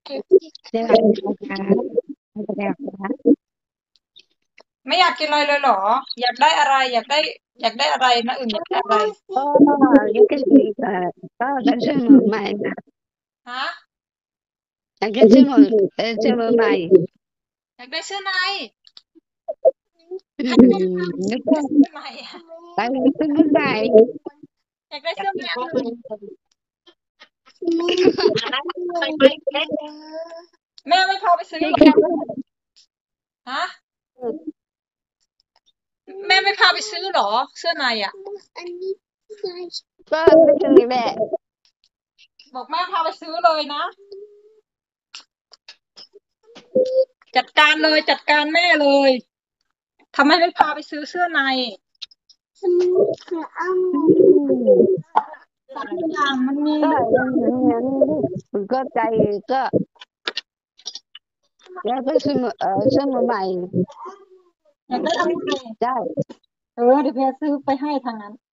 สวัสดีค่ะสวัสดีค่ะไม่อยากกินอะไรเลยเหรออยากได้อะไรอยากได้อะไรนะอื่นอยากได้อะไรก็ยังคิดอีกก็จะชื่อมือใหม่นะฮะยังจะชื่อมือใหม่อยากได้เสื้อในนึกว่าอยากได้เสื้อในอะไปชื่อมือใหม่อยากได้เสื้อในอันหนึ่งใครไปเอ๊ะแม่ไม่พาไปซื้อที่หรอแค่ฮะแม่ไม่พาไปซื้อหรอเสื้อในอ่ะก็ไม่ถึงนี่แหละบอกแม่พาไปซื้อเลยนะจัดการเลยจัดการแม่เลยทำไมไม่พาไปซื้อเสื้อในอืมหลายอย่างมันมีก็เลือกก็ใจก็แล้วก็ชื่อมือใหม่อยากได้อะไรได้เดี๋ยวแม่ซื้อไปให้ทางนั้น